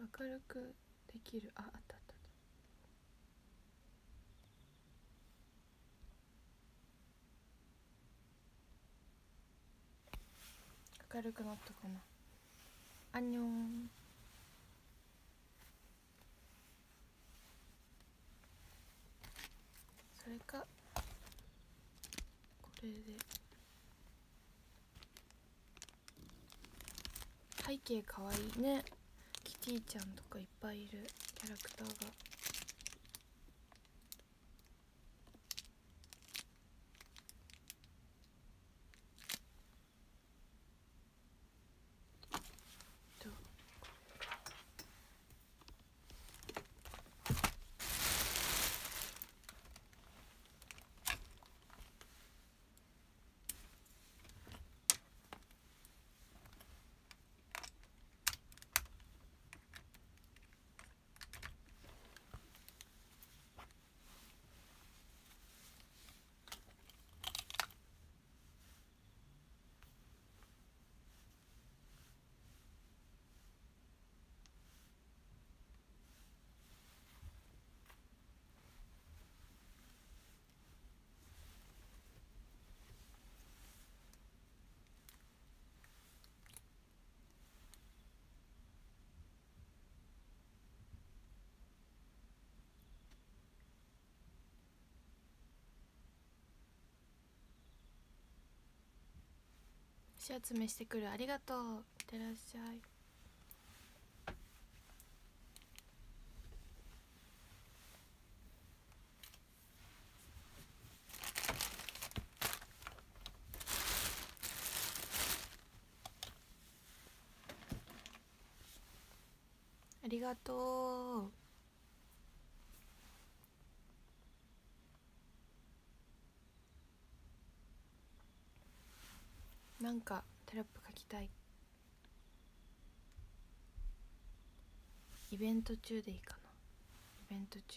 明るくできる。あったあった。明るくなったかな。アンニョン。それかこれで背景かわいいね。キティちゃんとかいっぱいいるキャラクターが。足集めしてくる。ありがとう。いってらっしゃい。ありがとう。なんかテロップ書きたい。イベント中でいいかな。イベント中。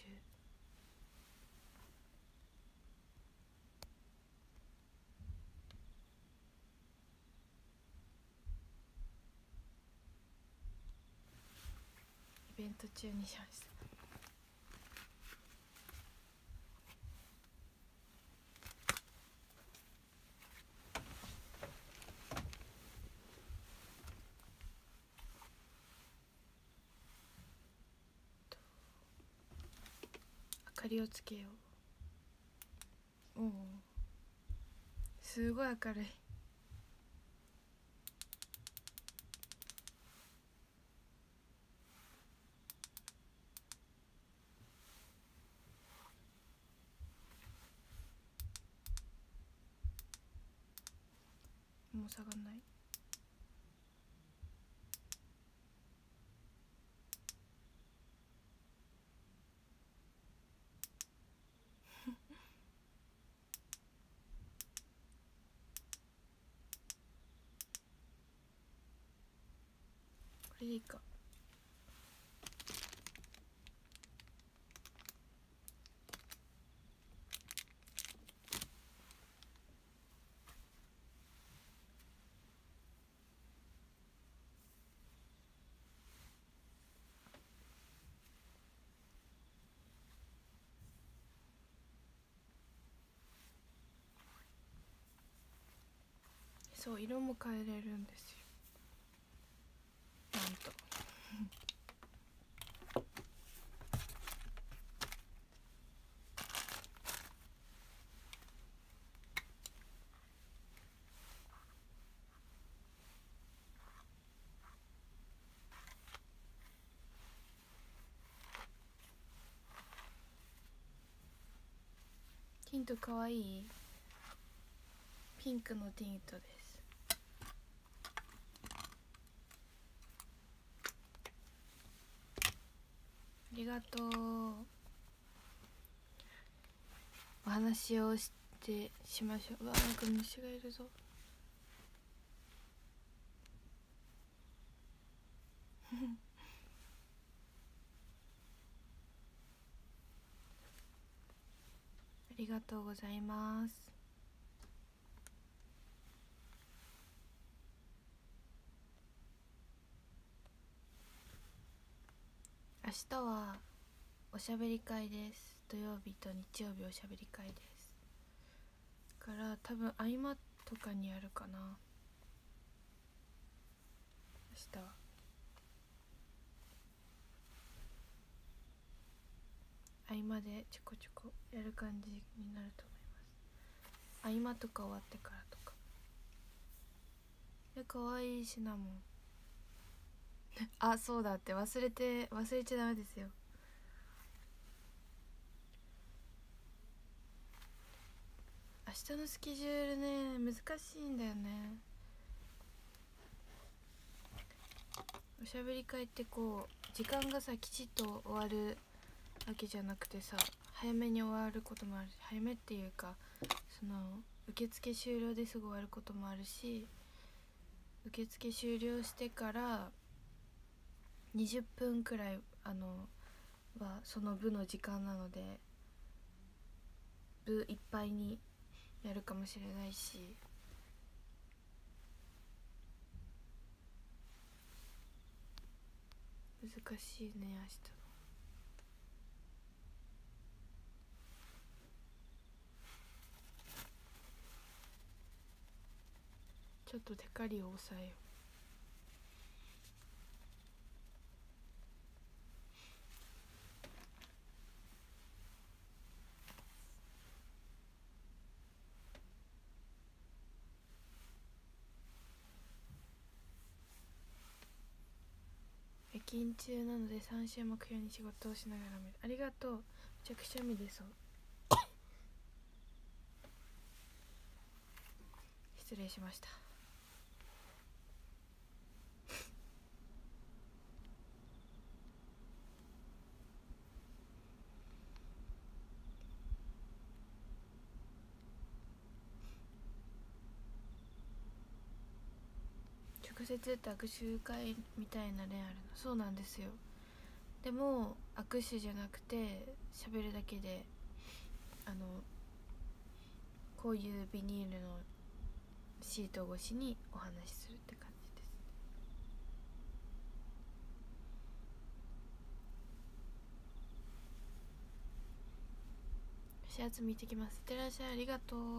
イベント中にしました。明かりをつけよう。おお、すごい明るい。もう下がんない。これでいいか。そう、色も変えれるんですよ。なんとティントかわいい。ピンクのティントです。ありがとう。お話をしましょう。うわ、なんか虫がいるぞ。ありがとうございます。 明日はおしゃべり会です。土曜日と日曜日おしゃべり会です。から多分合間とかにやるかな、明日は。合間でちょこちょこやる感じになると思います。合間とか終わってからとか。可愛いシナモンあ、そうだって忘れちゃダメですよ。明日のスケジュールね、難しいんだよね。おしゃべり会ってこう時間がさきちっと終わるわけじゃなくてさ、早めに終わることもあるし、早めっていうかその受付終了ですぐ終わることもあるし、受付終了してから20分くらいはその部の時間なので、部いっぱいにやるかもしれないし、難しいね明日。ちょっとテカリを抑えよう。夜勤中なので3週目標に仕事をしながら見る。ありがとう。めちゃくちゃ見でそう。失礼しました。直接って握手会みたいなねあるの。そうなんですよ。でも握手じゃなくて喋るだけで、こういうビニールのシート越しにお話しするって感じです。シャツ見てきます。いってらっしゃい。ありがとう。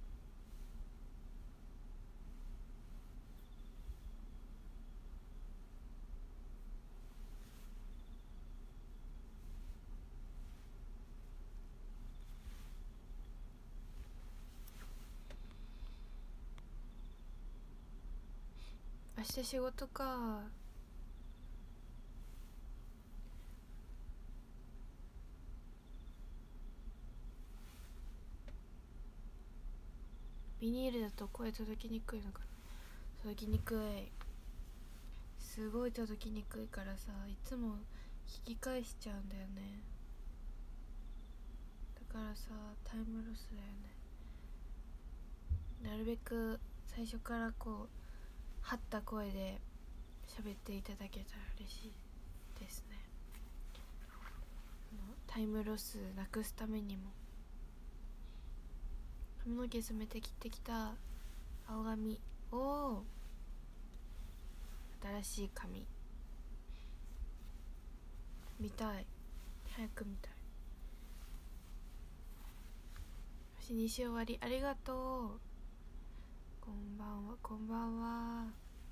明日仕事か。ビニールだと声届きにくいのかな。届きにくい。すごい届きにくいからさ、いつも引き返しちゃうんだよね。だからさ、タイムロスだよね。なるべく最初からこう張った声で喋っていただけたら嬉しいですね。タイムロスなくすためにも。髪の毛染めて切ってきた。青髪。おお、新しい髪見たい。早く見たい。星西終わり。ありがとう。こんばんは。こんばんは。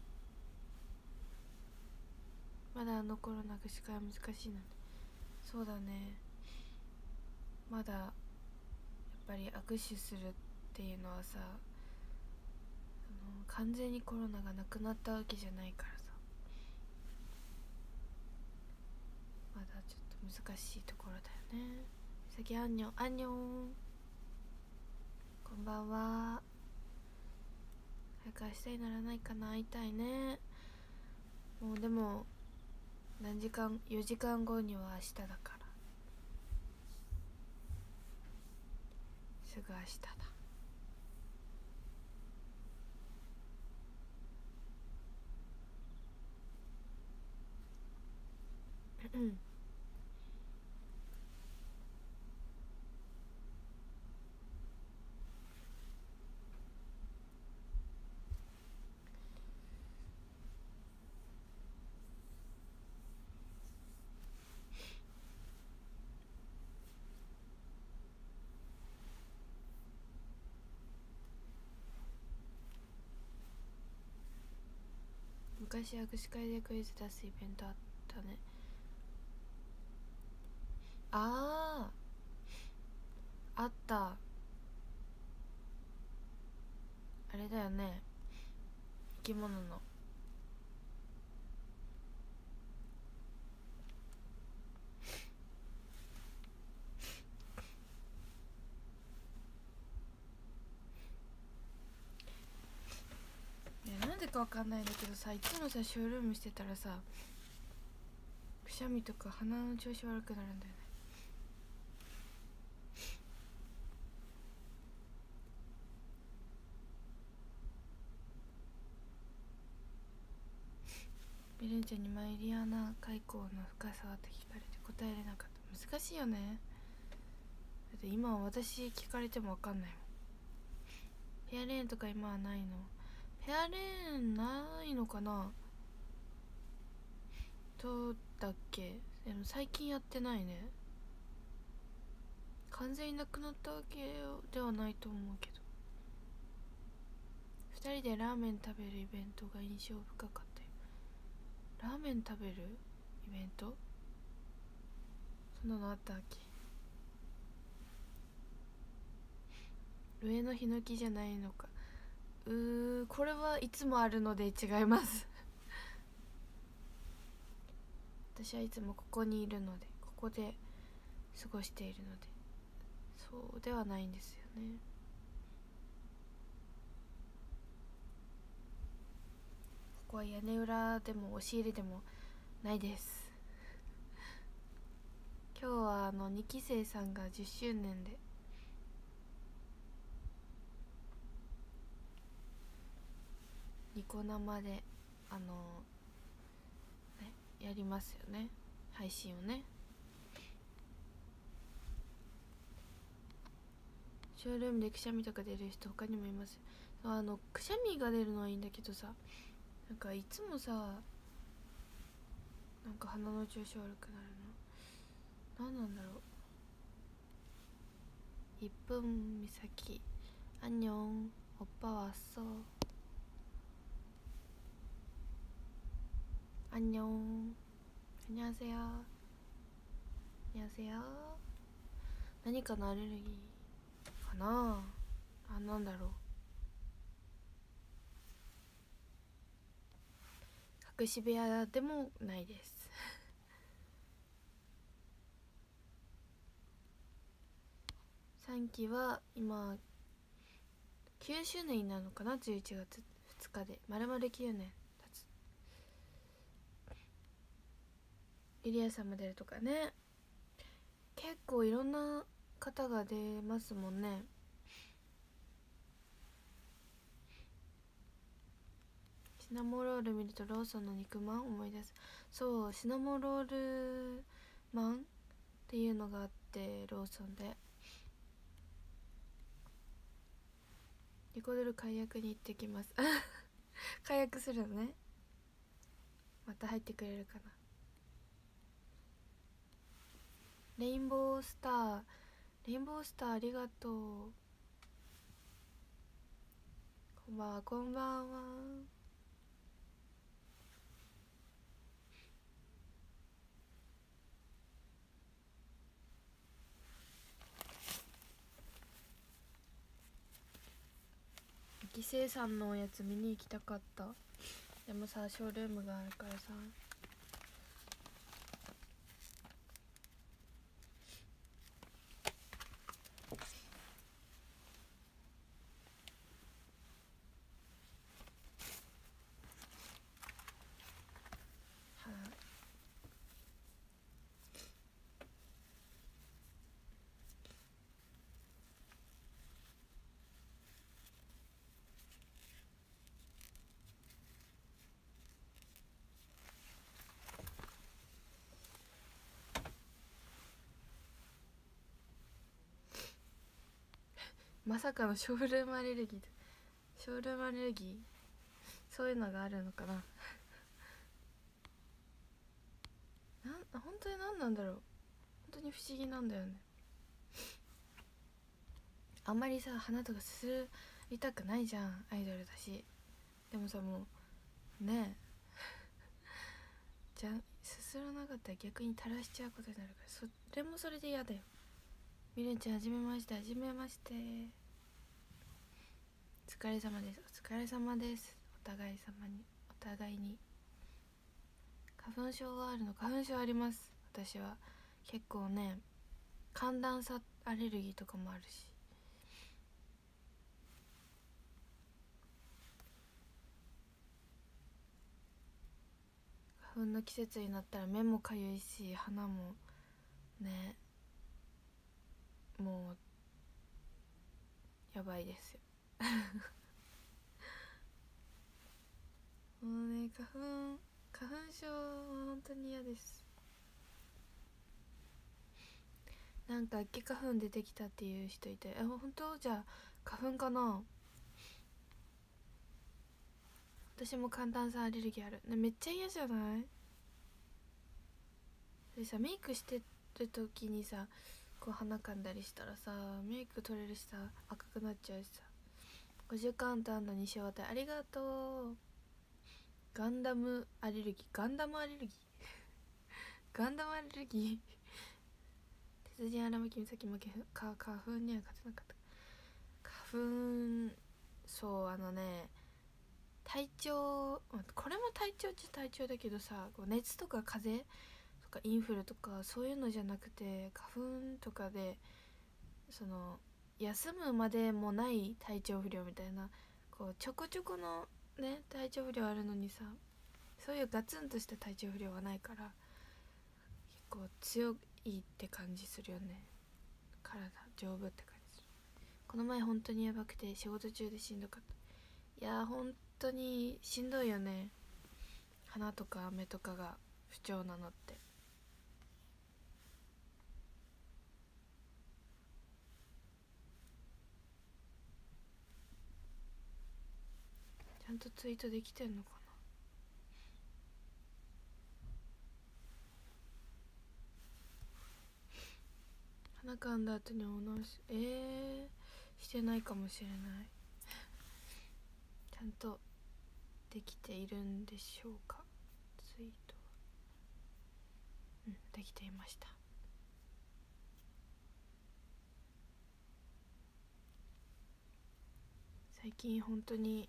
まだコロナ握手会は難しいので。そうだね。まだやっぱり握手するっていうのはさ、完全にコロナがなくなったわけじゃないからさ、まだちょっと難しいところだよね。さきあんにょん、あんにょん、こんばんは。早く明日にならないかな。会いたいね。もうでも4時間後には明日だから、すぐ明日だ。うん昔握手会でクイズ出すイベントあったね。ああ、あった。あれだよね、生き物の。なんでかわかんないんだけどさ、いつもさショールームしてたらさ、くしゃみとか鼻の調子悪くなるんだよね。ベルンちゃんにマイリアナ海溝の深さはって聞かれて答えれなかった。難しいよね。だって今は私聞かれてもわかんないもん。ペアレーンとか今はないの？ペアレーンないのかな。どうだっけ。でも最近やってないね。完全になくなったわけではないと思うけど。2人でラーメン食べるイベントが印象深かったよ。ラーメン食べるイベント、そんなのあったっけ。上のヒノキじゃないのか。これはいつもあるので違います私はいつもここにいるので、ここで過ごしているので、そうではないんですよね。ここは屋根裏でも押し入れでもないです。今日は2期生さんが10周年で、ニコ生でね、やりますよね、配信をね。ショールームでくしゃみとか出る人他にもいます。くしゃみが出るのはいいんだけどさ、なんかいつもさ、なんか鼻の調子悪くなるの何なんだろう。1分みさき、アンニョン、おっぱはそう、アンニョン、アンニョンせよ、アンニョンせよ。何かのアレルギーかなあ。なんだろう。隠し部屋でもないです3期は今9周年になるのかな。11月2日で丸々9年経つ。リリアさんも出るとかね。結構いろんな方が出ますもんね。シナモロール見るとローソンの肉まん思い出す。そう、シナモロールマンっていうのがあって、ローソンでリコドル解約に行ってきます解約するのね。また入ってくれるかな。レインボースター、レインボースターありがとう。こんばんは、こんばんは。犠牲さんのおやつ見に行きたかった。でもさ、ショールームがあるからさ。まさかのショールームアレルギー。ショールームアレルギー、そういうのがあるのかな本当に何なんだろう。本当に不思議なんだよね。あんまりさ、花とかすすりたくないじゃん、アイドルだし。でもさ、もうねじゃすすらなかったら逆に垂らしちゃうことになるから、それもそれで嫌だよ。みるんちゃんはじめまして。はじめまして。お疲れ様です。お疲れ様です。お互い様に、お互いに。花粉症があるの？花粉症あります。私は結構ね、寒暖差アレルギーとかもあるし。花粉の季節になったら目もかゆいし、鼻もね、もうやばいですよもうね、花粉症は本当に嫌です。なんか秋花粉出てきたっていう人いて、本当？じゃあ花粉かな。私も寒暖差アレルギーあるね。めっちゃ嫌じゃない？でさ、メイクしてる時にさ、こう鼻かんだりしたらさ、メイク取れるしさ、赤くなっちゃうしさ。50カウント西尾ありがとう。ガンダムアレルギー、ガンダムアレルギーガンダムアレルギー鉄人荒牧美咲も花粉には勝てなかった。花粉、そう体調、これも体調っちゃ体調だけどさ、こう熱とか風邪とかインフルとかそういうのじゃなくて、花粉とかでその休むまでもない体調不良みたいな、こうちょこちょこのね体調不良あるのにさ、そういうガツンとした体調不良はないから、結構強いって感じするよね。体丈夫って感じする。この前本当にやばくて、仕事中でしんどかった。いやー本当にしんどいよね、鼻とか目とかが不調なのって。ちゃんとツイートできてんのかな。鼻かんだ後にお直ししてないかもしれない。ちゃんとできているんでしょうか。ツイートできていました。最近本当に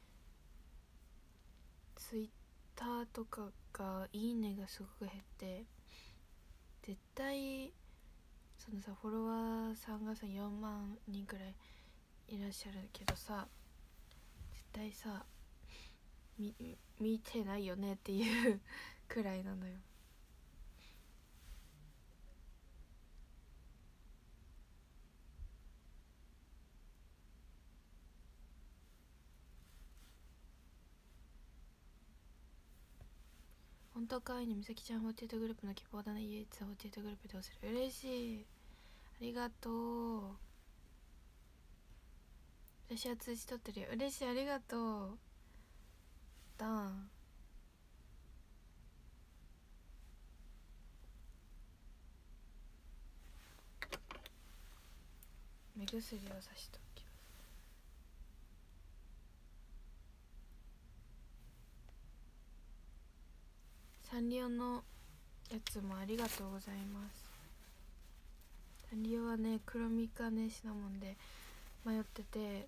ツイッターとかがいいねがすごく減って、絶対そのさ、フォロワーさんがさ4万人くらいいらっしゃるけどさ、絶対さ見てないよねっていうくらいなのよ。本当かわいいね。みさきちゃん48グループの希望だね。唯一48グループで押せる。嬉しい、ありがとう。私は通知取ってるよ。嬉しい、ありがとう。ダン目薬をさしときます。サンリオのやつもありがとうございます。サンリオはね、黒みかねシナモンで迷ってて、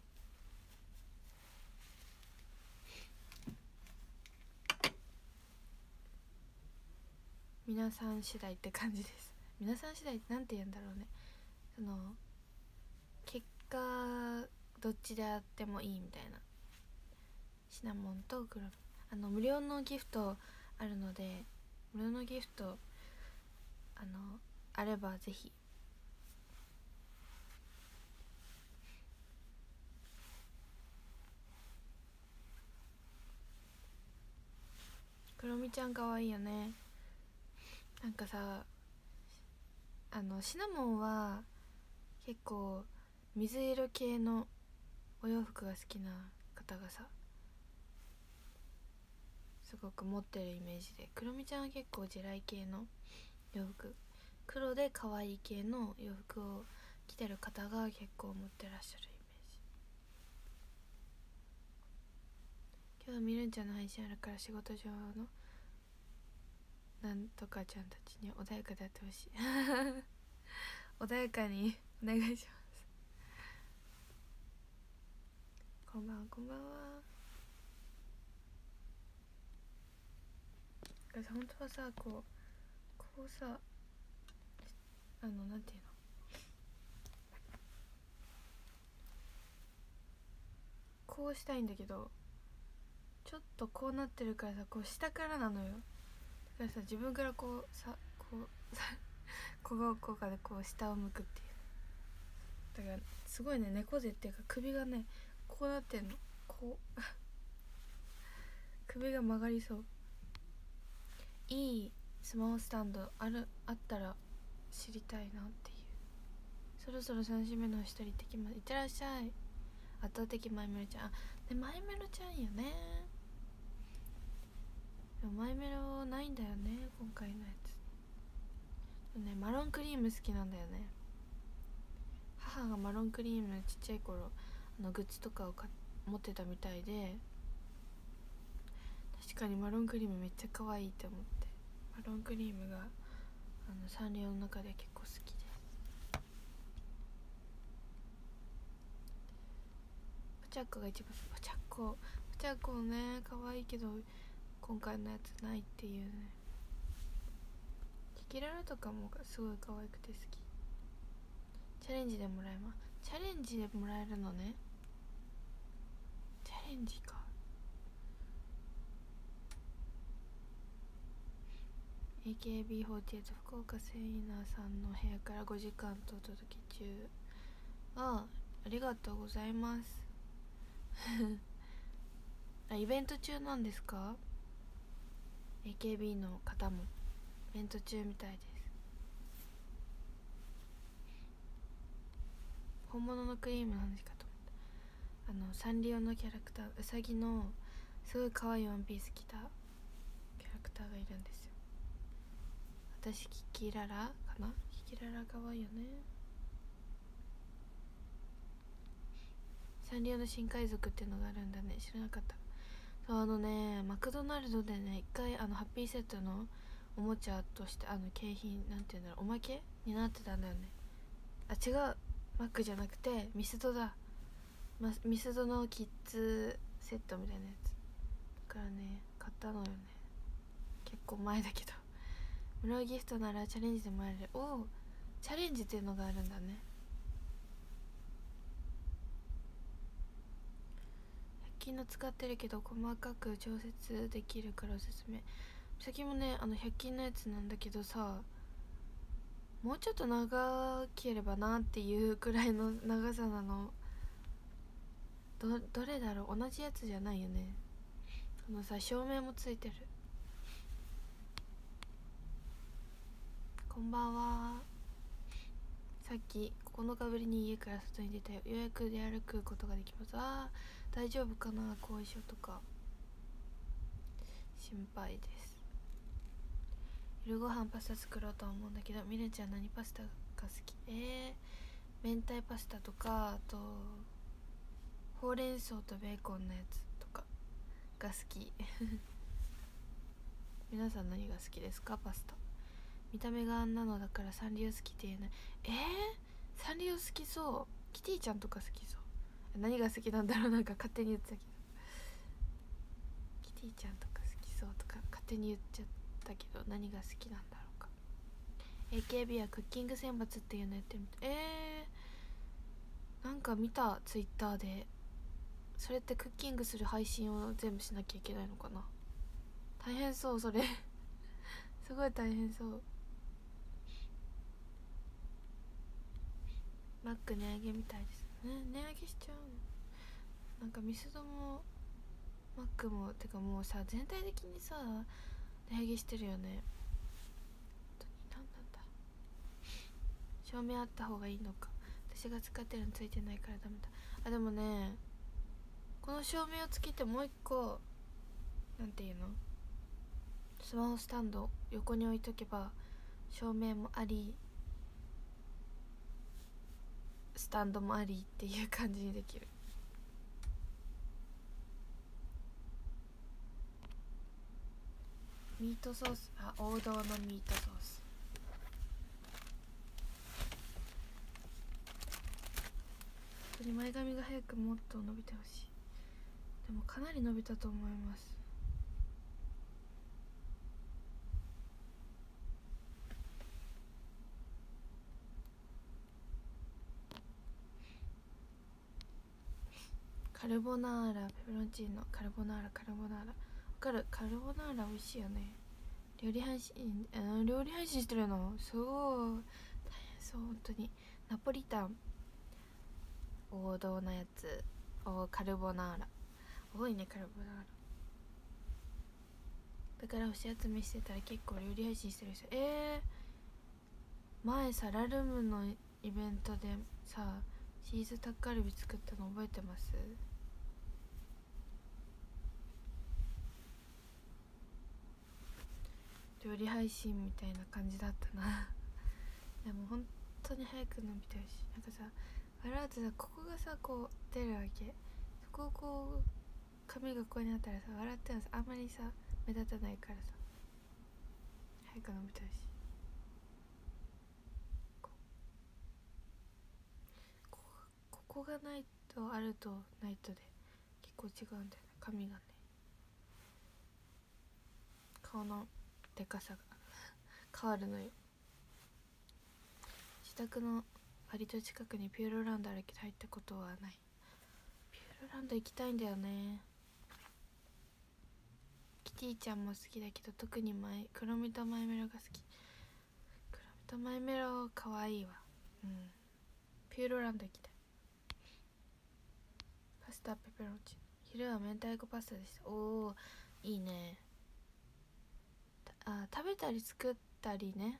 皆さん次第って感じです。皆さん次第ってなんて言うんだろうね。その結果どっちであってもいいみたいな。シナモンと黒無料のギフトあるので、無料のギフトあればぜひ。クロミちゃんかわいいよね。なんかさ、シナモンは結構水色系のお洋服が好きな方がさすごく持ってるイメージで、クロミちゃんは結構地雷系の洋服、黒で可愛い系の洋服を着てる方が結構持ってらっしゃるイメージ。今日はみるんちゃんの配信あるから仕事上のなんとかちゃんたちに穏やかであってほしい穏やかにお願いします。こんばんは、こんばんは。本当はさ、こうさ、なんていうの、こうしたいんだけど、ちょっとこうなってるからさ、こう下からなのよ。だからさ、自分からこうさ、こう小顔効果でこう下を向くっていう。だからすごいね、猫背っていうか首がねこうなってんの、こう首が曲がりそう。いいスマホスタンドあったら知りたいなっていう。そろそろ3週目の一人行ってきます。いってらっしゃい。圧倒的マイメロちゃん。でマイメロちゃんよね。でもマイメロないんだよね今回のやつ。でもね、マロンクリーム好きなんだよね。母がマロンクリームちっちゃい頃グッズとかを持ってたみたいで、確かにマロンクリームめっちゃ可愛いって思って、マロンクリームがサンリオの中で結構好きです。ポチャッコが一番、ポチャッコね可愛いけど今回のやつないっていうね。キキララとかもすごい可愛くて好き。チャレンジでもらえます。チャレンジでもらえるのね。チャレンジか。AKB48 福岡セイナさんの部屋から5時間とお届け中。ありがとうございますイベント中なんですか？ AKB の方もイベント中みたいです。本物のクリームの話かと思った。サンリオのキャラクター、うさぎのすごい可愛いワンピース着たキャラクターがいるんですよ。私キキララかな。キキララ可愛いよね。サンリオの新海賊っていうのがあるんだね、知らなかった。そう、マクドナルドでね一回ハッピーセットのおもちゃとして景品なんていうんだろう、おまけになってたんだよね。あ、違う、マックじゃなくてミスドだ、ミスドのキッズセットみたいなやつだからね買ったのよね。結構前だけど無料ギフトならチャレンジでもらえる。おお、チャレンジっていうのがあるんだね。100均の使ってるけど細かく調節できるからおすすめ。先もね100均のやつなんだけどさ、もうちょっと長ければなっていうくらいの長さなの。どれだろう、同じやつじゃないよね。照明もついてる。こんばんは。さっき9日ぶりに家から外に出たよ。ようやく出歩くことができます。大丈夫かな、後遺症とか心配です。夜ご飯パスタ作ろうと思うんだけど、みるちゃん何パスタが好き？明太パスタとか、あとほうれん草とベーコンのやつとかが好き皆さん何が好きですか？パスタ。見た目があんなのだからサンリオ好きって言えない。サンリオ好きそう。キティちゃんとか好きそう。何が好きなんだろう、なんか勝手に言ってたけど、キティちゃんとか好きそうとか勝手に言っちゃったけど、何が好きなんだろうか。 AKB はクッキング選抜っていうのやってみた。なんか見た、ツイッターで。それってクッキングする配信を全部しなきゃいけないのかな。大変そう、それすごい大変そう。マック値上げみたいですね。値上げしちゃうの。なんかミスドもマックもてかもうさ、全体的にさ値上げしてるよね。本当に何なんだ。照明あった方がいいのか。私が使ってるのついてないからダメだ。でもね、この照明をつけてもう一個なんていうの、スマホスタンド横に置いとけば照明もありスタンドもありっていう感じにできる。 ミートソース、あ、王道のミートソース。本当に前髪が早くもっと伸びてほしい。でもかなり伸びたと思います。カルボナーラ、ペペロンチーノ、カルボナーラ、カルボナーラ。わかる？カルボナーラ美味しいよね。料理配信してるのすごい大変そう。本当にナポリタン、王道なやつ、カルボナーラ多いね。カルボナーラだから推し集めしてたら結構料理配信してる人。前さラルムのイベントでさチーズタッカルビ作ったの覚えてます？料理配信みたいな感じだったなでも本当に早く伸びてるし、なんかさ笑うとさここがさこう出るわけ。そこをこう髪がこうになったらさ笑ってもさあんまりさ目立たないからさ早く伸びてるし、ここがないとあるとないとで結構違うんだよね。髪がね、顔のでかさが変わるのよ。自宅の割と近くにピューロランドあるけど入ったことはない。ピューロランド行きたいんだよね。キティちゃんも好きだけど特にクロミとマイメロが好き。クロミとマイメロかわいいわ。ピューロランド行きたい。パスタペペロンチーノ、昼は明太子パスタでした。おーいいね。食べたり作ったりね。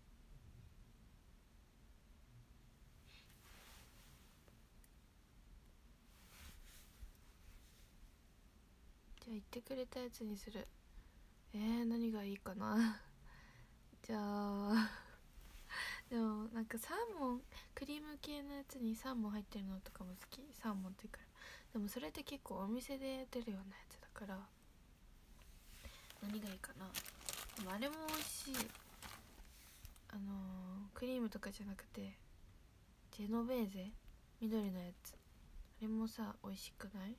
じゃあ言ってくれたやつにする。何がいいかなじゃあでもなんかサーモンクリーム系のやつにサーモン入ってるのとかも好き。サーモンっていうからでもそれって結構お店で出るようなやつだから何がいいかな。でもあれも美味しい。クリームとかじゃなくてジェノベーゼ、緑のやつ、あれもさ美味しくない？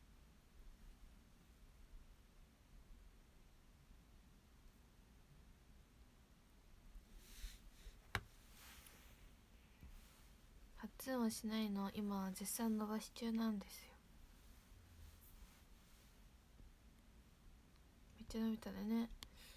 発音はしないの。今は絶賛伸ばし中なんですよ。めっちゃ伸びたね。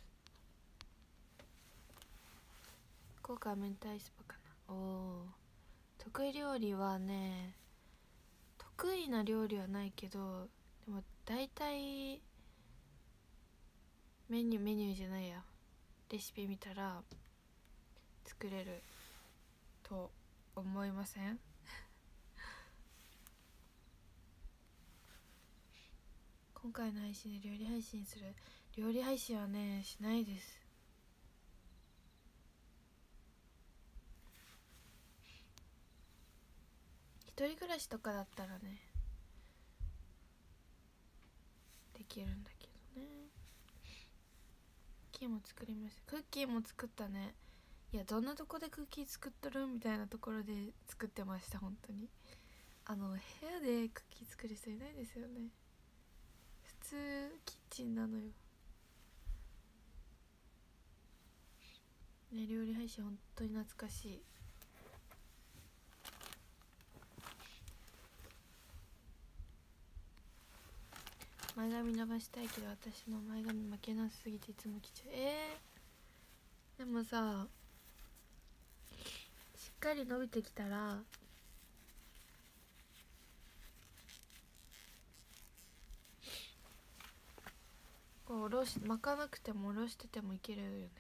福岡は明太スパかな。得意料理はね、得意な料理はないけどでも大体メニューじゃないやレシピ見たら作れると思いません？今回の配信で料理配信する。料理配信はねしないです。一人暮らしとかだったらねできるんだけどね。クッキーも作りました。クッキーも作ったね。いやどんなとこでクッキー作っとるみたいなところで作ってました。本当に部屋でクッキー作る人いないですよね。普通キッチンなのよね。料理配信本当に懐かしい。前髪伸ばしたいけど私の前髪負けなさすぎていつも来ちゃう。でもさしっかり伸びてきたらこう巻かなくても下ろしててもいけるよね。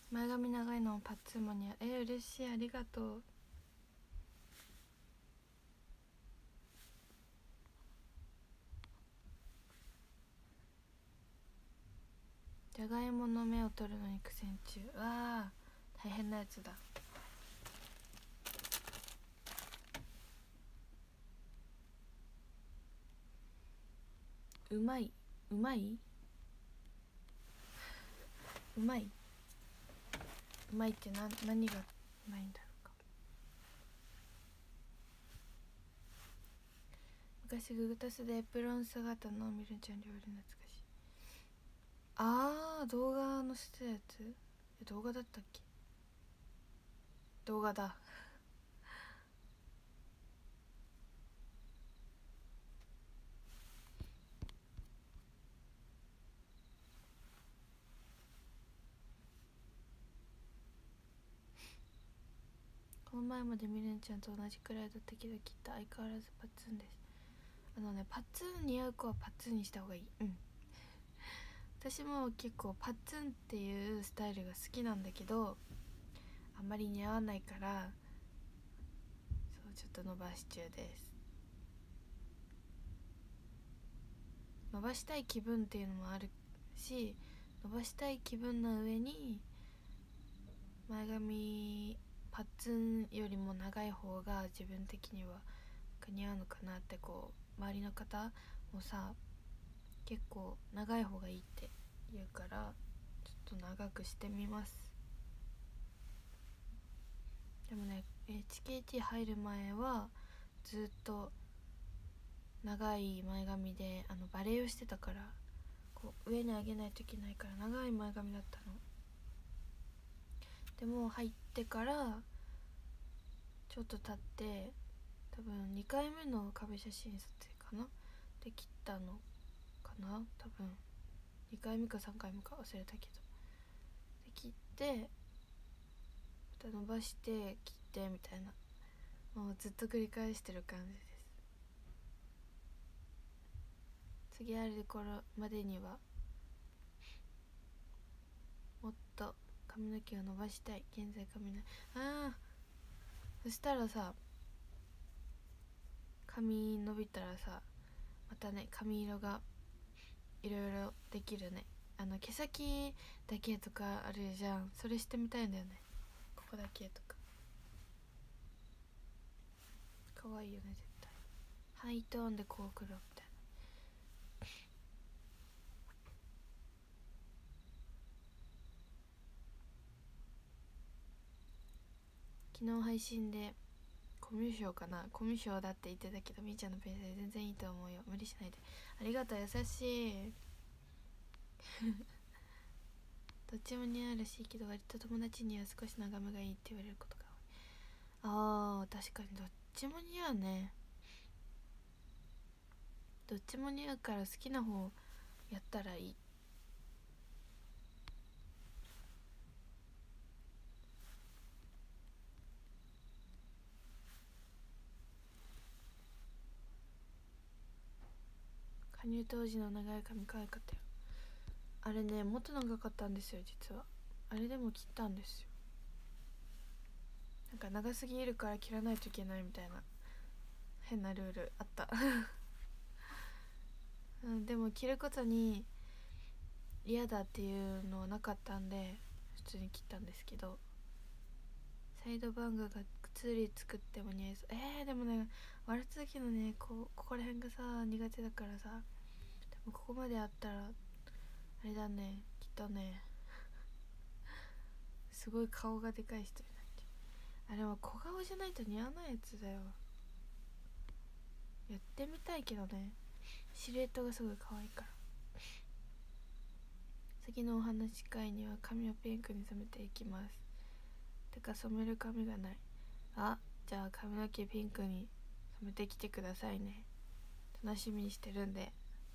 前髪長いのもパッツンも似合う。嬉しい、ありがとう。じゃがいもの芽を取るのに苦戦中。わあ大変なやつだ。うまい、うまい、うまい、うまいって何がうまいんだろうか。昔ググタスでエプロン姿のみるんちゃん料理懐かしい。あー動画載せてたやつ。動画だったっけ。動画だ。この前までみるんちゃんと同じくらいだったけどきっと相変わらずパッツンです。パッツン似合う子はパッツンにした方がいい。私も結構パッツンっていうスタイルが好きなんだけどあんまり似合わないからそうちょっと伸ばし中です。伸ばしたい気分っていうのもあるし伸ばしたい気分の上に前髪パッツンよりも長い方が自分的には似合うのかなってこう周りの方もさ結構長い方がいいって言うからちょっと長くしてみます。でもね HKT 入る前はずっと長い前髪でバレエをしてたからこう上に上げないといけないから長い前髪だったの。でも入ってからちょっと経って多分2回目の壁写真撮影かなで切ったのかな多分2回目か3回目か忘れたけどで切ってまた伸ばして切ってみたいなもうずっと繰り返してる感じです。次ある頃までにはもっと髪の毛を伸ばしたい。現在髪のそしたらさ髪伸びたらさまたね髪色がいろいろできるね。毛先だけとかあるじゃん。それしてみたいんだよね。ここだけとかかわいいよね絶対。ハイトーンでこう黒みたいな。昨日配信でコミュ障かなコミュ障だって言ってたけどみーちゃんのペースで全然いいと思うよ。無理しないで。ありがとう優しいどっちも似合うらしいけど割と友達には少し長めがいいって言われることが多い。確かにどっちも似合うね。どっちも似合うから好きな方やったらいい。加入当時の長い髪可愛かったよ。あれねもっと長かったんですよ実は。あれでも切ったんですよ。なんか長すぎるから切らないといけないみたいな変なルールあったでも切ることに嫌だっていうのはなかったんで普通に切ったんですけどサイドバングがツーリー作っても似合いそう。でもね笑った時のねここら辺がさ苦手だからさでもここまであったらあれだねきっとねすごい顔がでかい人になってあれは小顔じゃないと似合わないやつだよ。やってみたいけどねシルエットがすごい可愛いから。次のお話し会には髪をピンクに染めていきます。てか染める髪がない。じゃあ髪の毛ピンクに染めてきてくださいね。楽しみにしてるんで。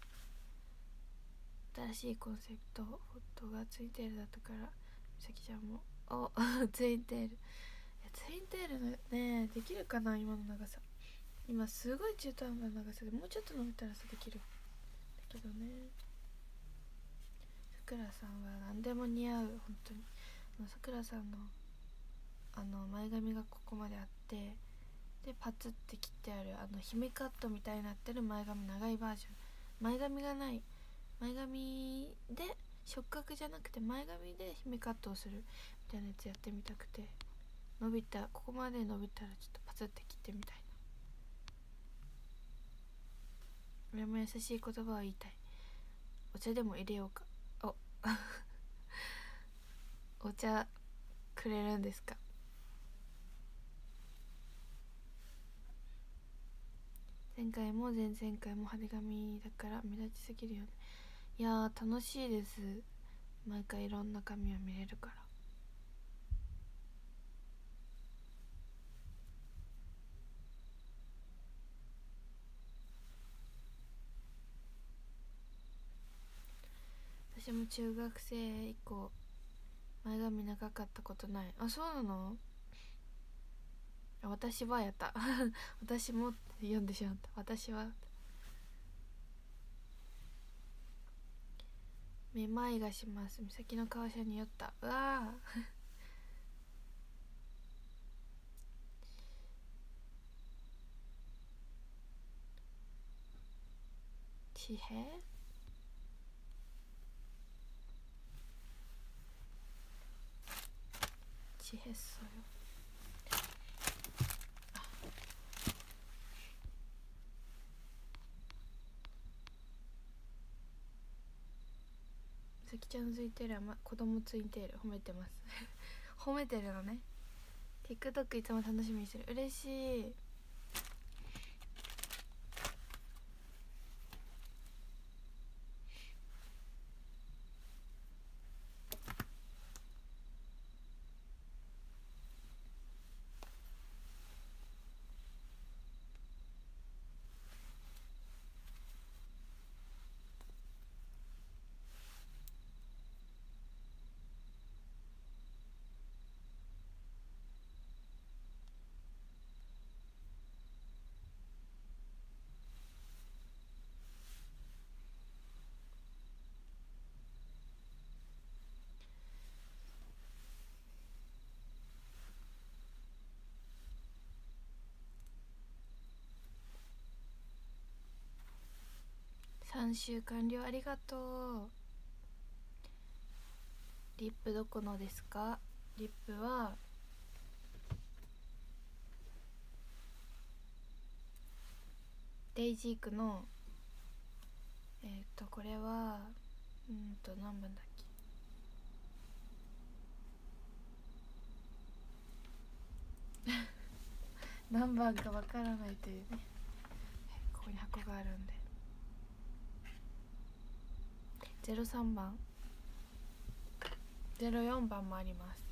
新しいコンセプトフォトがツインテールだったからみさきちゃんもツインテールツインテールねできるかな今の長さ。今すごい中途半端な長さでもうちょっと伸びたらさできるだけどね。さくらさんは何でも似合う本当に。 さくらさんの前髪がここまであって、でパツって切ってある姫カットみたいになってる前髪、長いバージョン、前髪がない、前髪で触覚じゃなくて前髪で姫カットをするみたいなやつやってみたくて、ここまで伸びたらちょっとパツって切ってみたいな。俺も優しい言葉を言いたい。お茶でも入れようか。お茶くれるんですか？前回も前々回も派手髪だから目立ちすぎるよね。いやー楽しいです、毎回いろんな髪を見れるから。私も中学生以降前髪長かったことない。あ、そうなの？私はやった私もって読んでしまった。私はめまいがします。岬の川車に酔った。うわー地平地平っそよ。さきちゃんのツインテールは、子供ツインテール褒めてます褒めてるのね。 TikTok いつも楽しみにしてる。嬉しい。3週完了、ありがとう。リップどこのですか？リップはデイジークのこれは何番だっけ。何番かわからないというね。ここに箱があるんで、03番04番もあります。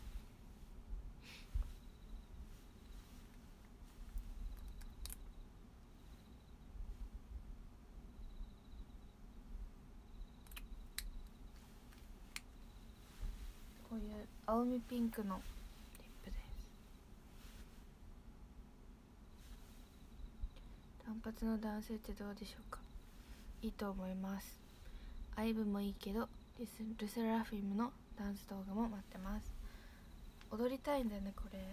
こういう青みピンクのリップです。単発の男性ってどうでしょうか？いいと思います。アイブもいいけどルセラフィムのダンス動画も待ってます。踊りたいんだよねこれ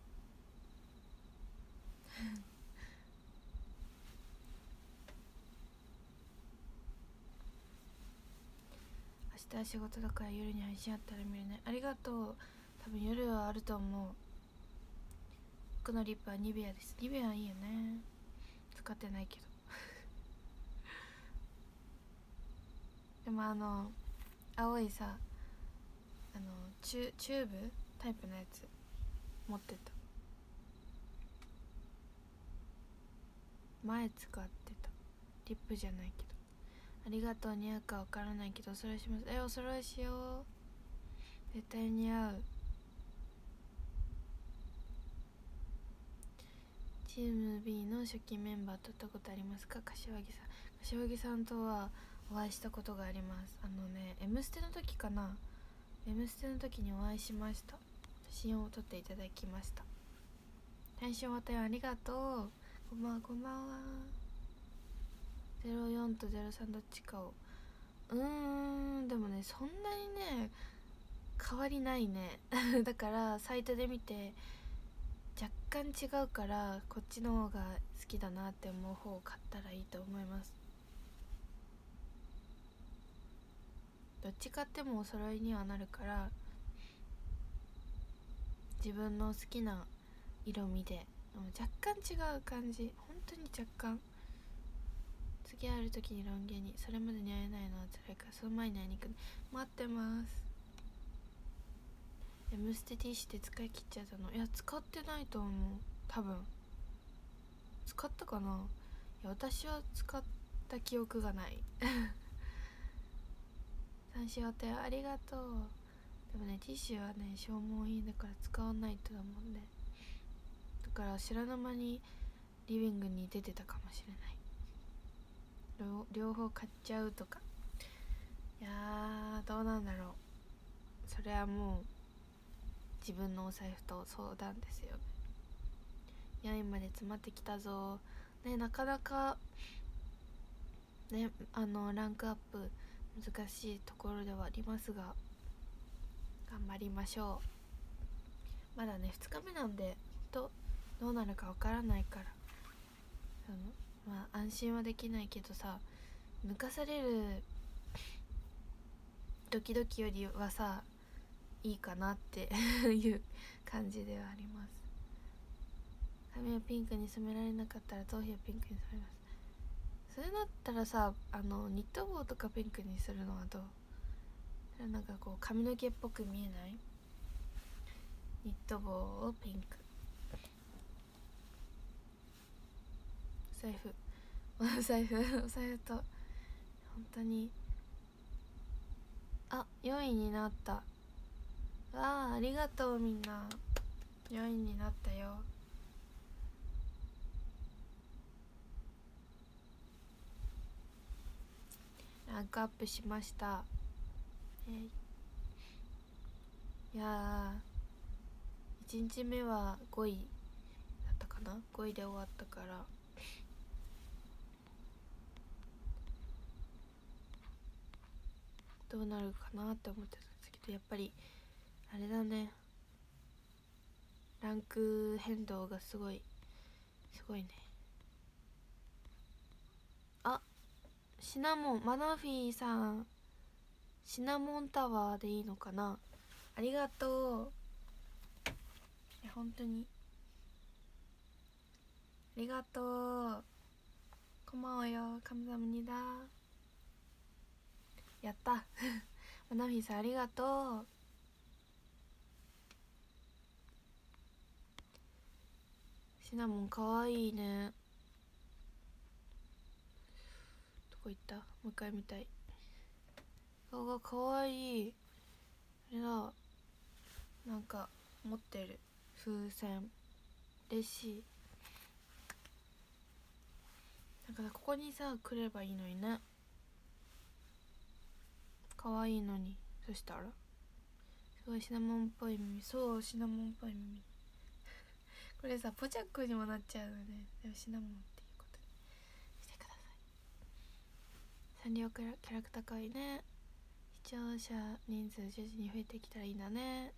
明日は仕事だから夜に配信あったら見るね。ありがとう。多分夜はあると思う。僕のリップはニベアです。ニベアいいよね。使ってないけどでも青いさチューブタイプのやつ持ってた。前使ってた。リップじゃないけど。ありがとう。似合うかわからないけどお揃いします。お揃いしよう。絶対似合う。チーム B の初期メンバーと会ったことありますか？柏木さん。柏木さんとはお会いしたことがあります。M ステの時かな。 M ステの時にお会いしました。写真を撮っていただきました。対象またよ、ありがとう。こんばんはこんばんは。04と03どっちかをでもねそんなにね変わりないねだからサイトで見て若干違うからこっちの方が好きだなって思う方を買ったらいいと思います。どっち買ってもお揃いにはなるから自分の好きな色味で若干違う感じ、本当に若干。次会える時にロン毛に、それまでに会えないのは辛いからその前に会いに行く。待ってます。Mステティッシュで使い切っちゃったの？いや使ってないと思う。多分使ったかな。いや私は使った記憶がない三四お手ありがとう。でもねティッシュはね消耗品だから使わないとだもんね。だから知らぬ間にリビングに出てたかもしれない。両方買っちゃうとか。いやーどうなんだろう。それはもう自分のお財布と相談ですよね。4位まで詰まってきたぞね。なかなかねランクアップ難しいところではありますが頑張りましょう。まだね2日目なんでどうなるかわからないからまあ安心はできないけどさ、抜かされるドキドキよりはさいいかなっていう感じではあります。髪をピンクに染められなかったら頭皮をピンクに染めます。それだったらさニット帽とかピンクにするのはどう？それなんかこう髪の毛っぽく見えない？ニット帽をピンク。お財布と本当に4位になった。わあありがとうみんな。4位になったよ。ランクアップしました。いやー1日目は5位だったかな。5位で終わったからどうなるかなって思ってたんですけど、やっぱりあれだね、ランク変動がすごいね。シナモンマナフィーさん、シナモンタワーでいいのかな。ありがとう。本当にありがとう。こんばんはよ。カムサムニダ。やったマナフィーさんありがとう。シナモンかわいいね。どこ行った？もう一回見たい。顔がかわいい。あれだ、なんか持ってる風船嬉しい。だからここにさ来ればいいのにね。かわいいのに。そしたらすごいシナモンっぽい耳。そうシナモンっぽい耳これさポチャックにもなっちゃうのね。でもシナモンっていうことにしてください。サンリオキャラクターかいね。視聴者人数徐々に増えてきたらいいんだね。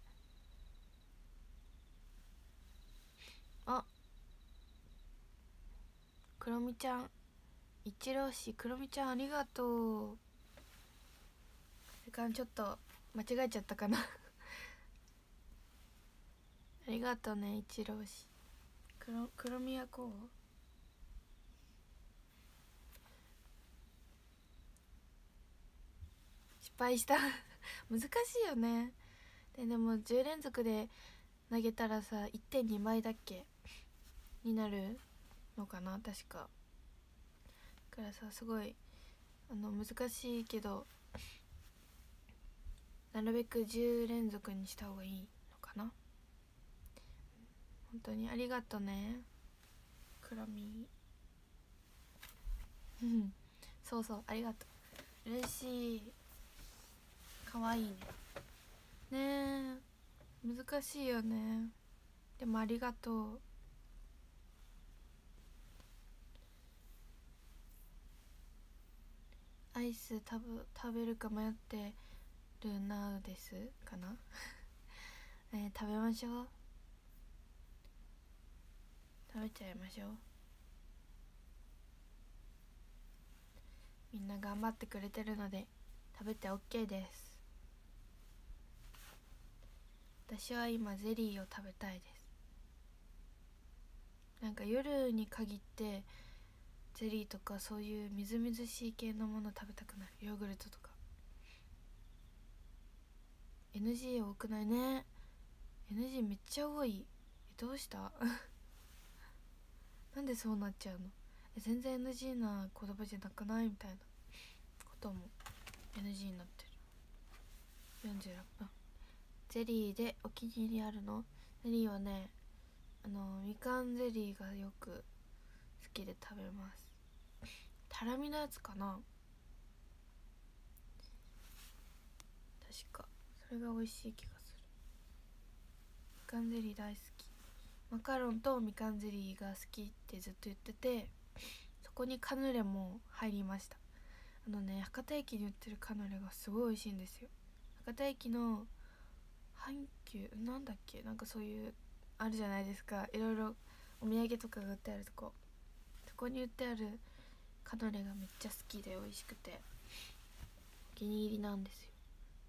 クロミちゃん、一郎氏クロミちゃんありがとう。時間ちょっと間違えちゃったかなありがとうね一郎氏。クロミはこう失敗した難しいよね。でも10連続で投げたらさ 1.2 倍だっけになるのかな確か。だからさすごい難しいけどなるべく10連続にした方がいいのかな。本当にありがとねクロミそうありがとう。嬉しい。かわいいね。ねえ難しいよね。でもありがとう。アイス食べるか迷ってるなうですかな食べましょう。食べちゃいましょう。みんな頑張ってくれてるので食べて OK です。私は今ゼリーを食べたいです。なんか夜に限ってゼリーとかそういうみずみずしい系のもの食べたくなる。ヨーグルトとか NG 多くないね。 NG めっちゃ多い。どうしたなんでそうなっちゃうの。全然 NG な言葉じゃなくないみたいなことも NG になってる。46分。ゼリーでお気に入りあるの？ゼリーはね、みかんゼリーがよく好きで食べます。タラミのやつかな、確かそれが美味しい気がする。みかんゼリー大好き。マカロンとみかんゼリーが好きってずっと言ってて、そこにカヌレも入りました。博多駅に売ってるカヌレがすごい美味しいんですよ。博多駅の阪急なんだっけ、なんかそういうあるじゃないですか、いろいろお土産とかが売ってあるとこ、そこに売ってあるカヌレがめっちゃ好きで美味しくてお気に入りなんですよ。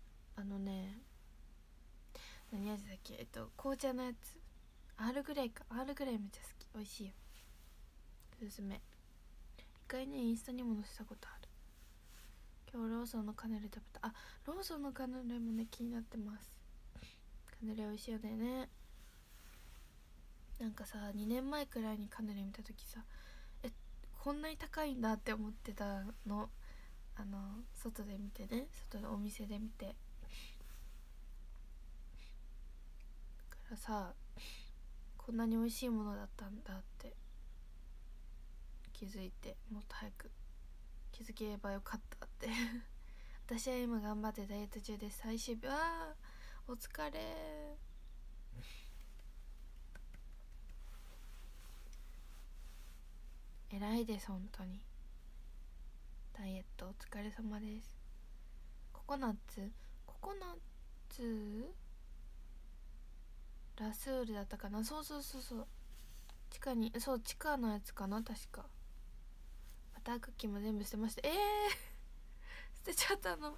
何味だっけ、紅茶のやつ、アールグレイか、アールグレイめっちゃ好き、美味しいよ、おすすめ。一回ねインスタにも載せたことある。今日ローソンのカヌレ食べた。あ、ローソンのカヌレもね気になってます。カヌレ美味しいよね。なんかさ、2年前くらいにカヌレ見た時さ、こんなに高いんだって思ってたの。外で見てね、外のお店で見て、だからさ、こんなに美味しいものだったんだって気づいて、もっと早く気づけばよかったって私は今頑張ってダイエット中です。最終日、お疲れ。偉いです、本当に。ダイエットお疲れ様です。ココナッツラスールだったかな。そう地下のやつかな、確か。バタークッキーも全部捨てました。捨てちゃったの。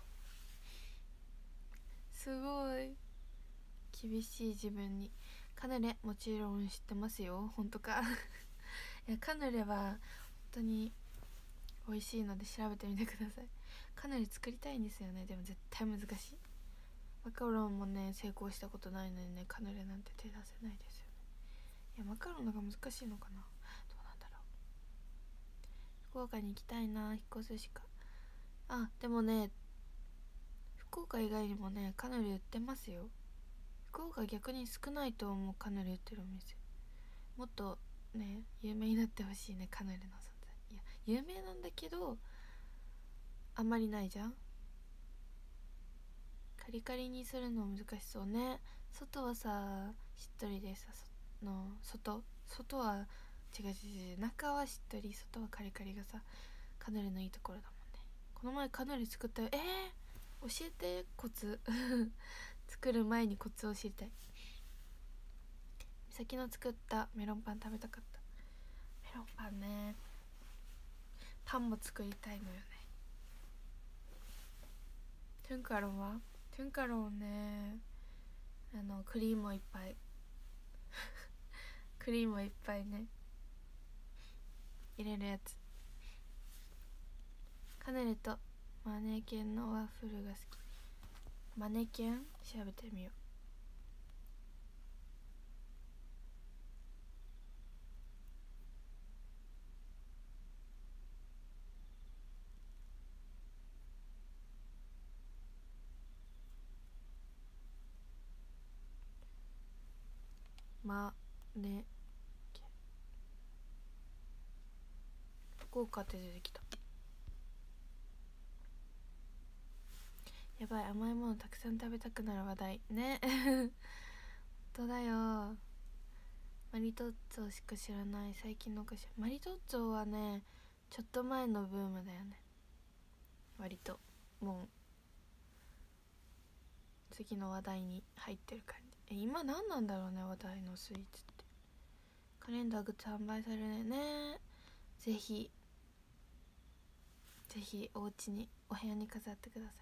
すごい厳しい自分に。カヌレもちろん知ってますよ。本当かいや、カヌレは本当に美味しいので調べてみてください。カヌレ作りたいんですよね。でも絶対難しい。マカロンもね成功したことないのにね、カヌレなんて手出せないですよね。いや、マカロンのが難しいのかな、どうなんだろう。福岡に行きたいな、引っ越すしか。でもね、福岡以外にもねカヌレ売ってますよ。福岡逆に少ないと思う、カヌレ売ってるお店。もっとね有名になってほしいね、カヌレの存在。いや、有名なんだけどあんまりないじゃん。カリカリにするの難しそうね。外はさしっとりでさ、外は違う、中はしっとり、外はカリカリがさカヌレのいいところだもんね。この前カヌレ作ったよ。教えてコツ作る前にコツを知りたい。美咲の作ったメロンパン食べたかった。メロンパンね、パンも作りたいのよね。トゥンカロンね、クリームをいっぱいクリームをいっぱいね入れるやつ。カヌレとマネケンのワッフルが好き。マネケン調べてみよう。マネケン、福岡って出てきた。やばい、甘いものたくさん食べたくなる話題ね本当だよ。マリトッツォしか知らない、最近のお菓子。マリトッツォはねちょっと前のブームだよね、割と。も次の話題に入ってる感じ。今何なんだろうね、話題のスイーツって。カレンダーグッズ販売されるね。ぜひぜひお家にお部屋に飾ってください。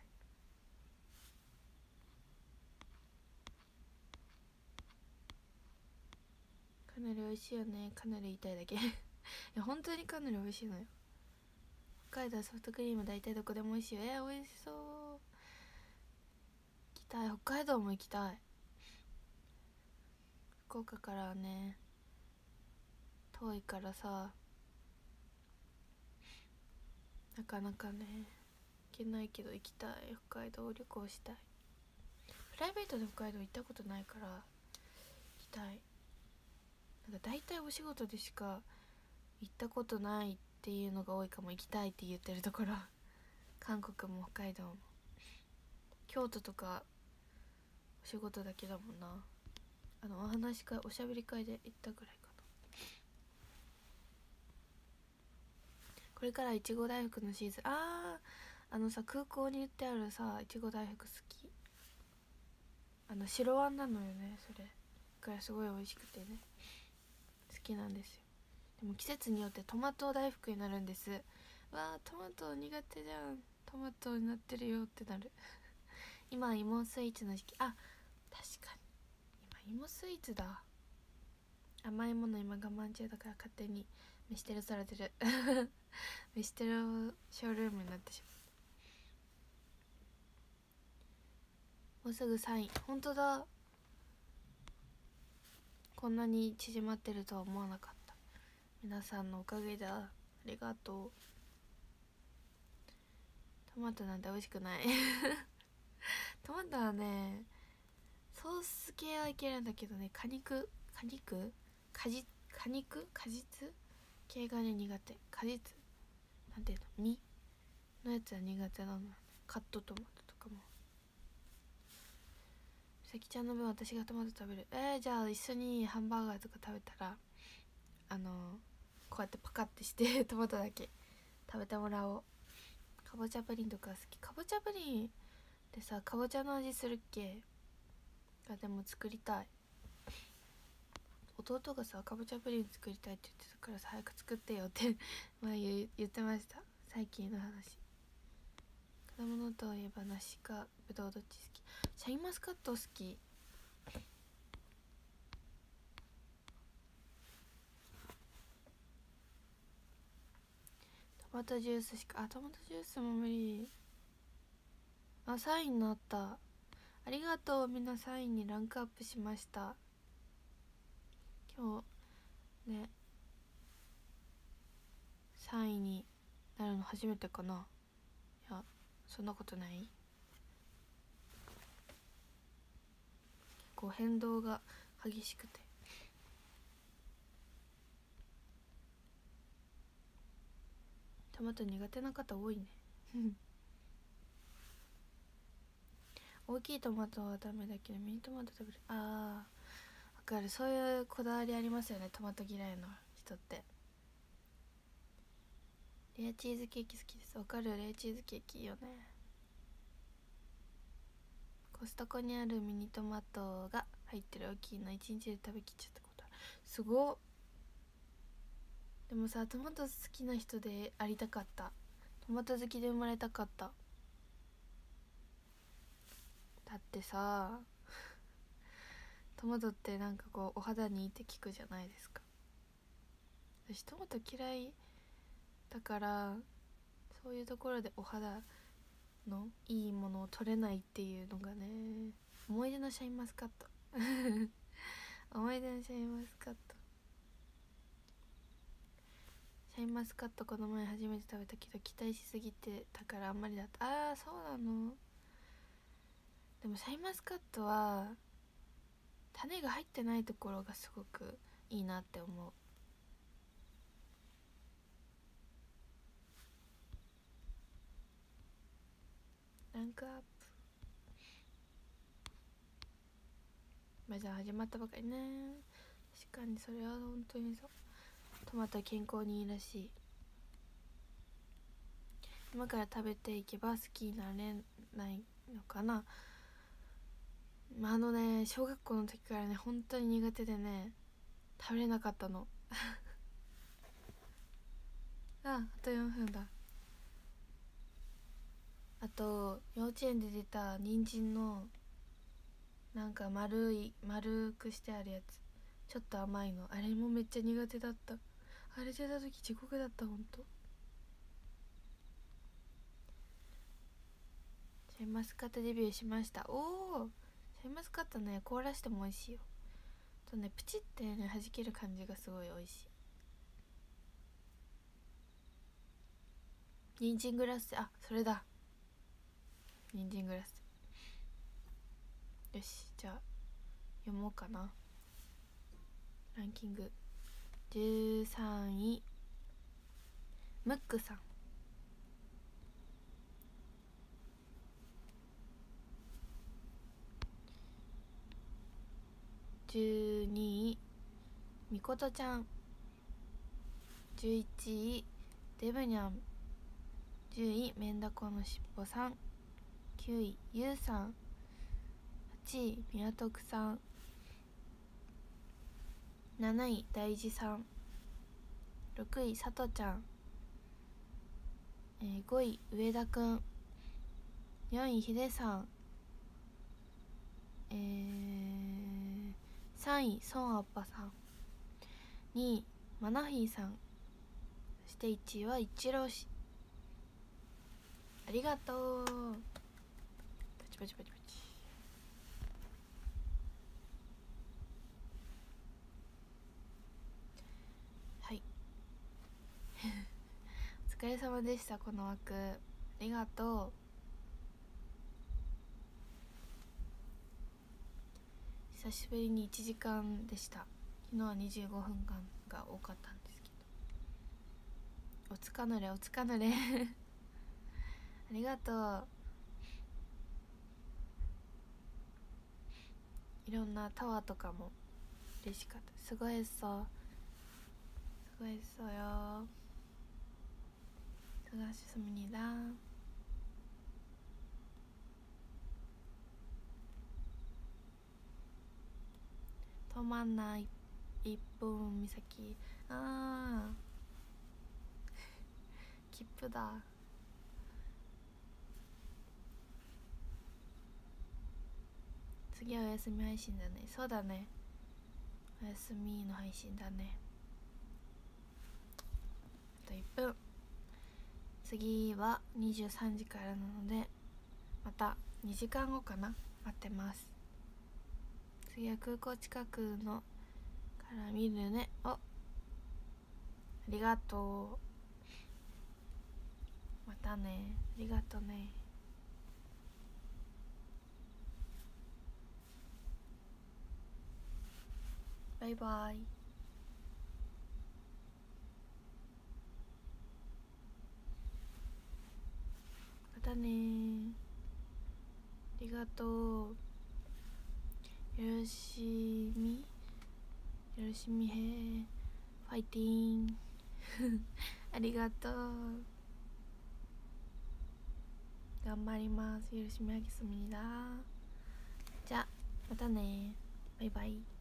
カヌレ美味しいよね。カヌレ言いたいだけいや本当にカヌレ美味しいのよ。北海道ソフトクリーム大体どこでも美味しいよ。美味しそう。行きたい。北海道も行きたい。福岡からはね遠いからさ、なかなかね行けないけど行きたい。北海道旅行したい。プライベートで北海道行ったことないから行きたい。なんか大体お仕事でしか行ったことないっていうのが多いかも。行きたいって言ってるところ韓国も北海道も京都とかお仕事だけだもんな。お話し会、おしゃべり会で行ったぐらいかな。これからいちご大福のシーズン。さ空港に売ってあるさいちご大福好き。白あんなのよね。それからすごい美味しくてね好きなんですよ。でも季節によってトマト大福になるんです。わートマト苦手じゃん。トマトになってるよってなる今芋スイーツの時期。確かに今芋スイーツだ。甘いもの今我慢中だから勝手に飯テロされてる飯テロショールームになってしまう。もうすぐサイン。本当だ。こんなに縮まってるとは思わなかった。皆さんのおかげだ。ありがとう。トマトなんて美味しくないトマトはねソース系はいけるんだけどね、果実系がね苦手。果実なんていうの、実のやつは苦手なの。カットトマトとかも。さきちゃんの分私がトマト食べる。じゃあ一緒にハンバーガーとか食べたらこうやってパカってしてトマトだけ食べてもらおう。かぼちゃプリンとか好き。かぼちゃプリンってさかぼちゃの味するっけ。でも作りたい。弟がさかぼちゃプリン作りたいって言ってたからさ早く作ってよって言ってました。最近の話。果物といえば梨かぶどうどっち好き。シャインマスカット好き。トマトジュースしか。トマトジュースも無理。サインになった。ありがとう。みんなサインにランクアップしました。今日ね3位になるの初めてかな。いやそんなことない。結構変動が激しくて。トマト苦手な方多いね大きいトマトはダメだけどミニトマト食べる。わかる。そういうこだわりありますよね、トマト嫌いの人って。レアチーズケーキ好きです。わかる。レアチーズケーキいいよね。コストコにあるミニトマトが入ってる大きいの1日で食べきっちゃったことある。すごっ。でもさトマト好きな人でありたかった。トマト好きで生まれたかった。だってさトマトってなんかこうお肌にいいって聞くじゃないですか。私トマト嫌いだからそういうところでお肌のいいものを取れないっていうのがね。思い出のシャインマスカット思い出のシャインマスカット。シャインマスカットこの前初めて食べたけど期待しすぎてたからあんまりだった。そうなの。でもシャインマスカットは種が入ってないところがすごくいいなって思う。ランクアップ。じゃあ始まったばかりね。確かにそれは本当にそう。トマト健康にいいらしい。今から食べていけば好きになれないのかな。 小学校の時からね本当に苦手でね食べれなかったのあと4分だ。あと幼稚園で出た人参のなんか丸くしてあるやつ、ちょっと甘いの、あれもめっちゃ苦手だった。あれ出た時地獄だった。ほんとシャインマスカットデビューしました。おお、シャインマスカットね凍らしても美味しいよ。とねプチってね弾ける感じがすごい美味しい。人参グラス、あ、それだ、人参グラス。よし、じゃあ読もうかな。ランキング13位ムックさん、12位みことちゃん、11位デブニャン、10位メンダコのしっぽさん、9位ゆうさん、8位みやとくさん、7位大事さん、6位さとちゃん、5位上田くん、4位ひでさん、3位ソンアッパさん、2位マナヒーさん、そして1位は一郎氏。ありがとう。パチパチパチパチ。はい。お疲れ様でした。この枠ありがとう。久しぶりに1時間でした。昨日は25分間が多かったんですけど、おつかぬれおつかぬれありがとう。いろんなタワーとかも嬉しかった。すごいそうすごいそうよ。수고하셨습니다。止まんない一本岬、あー切符だ。次はお休み配信だね。そうだね、お休みの配信だね。あと1分。次は23時からなのでまた2時間後かな、待ってます。次は空港近くのから見るね。ありがとう。またね、ありがとね。バイバイ。またね。ありがとう。よろしみへファイティンありがとう。頑張ります。よろしみあげすみだ。じゃあまたね。バイバイ。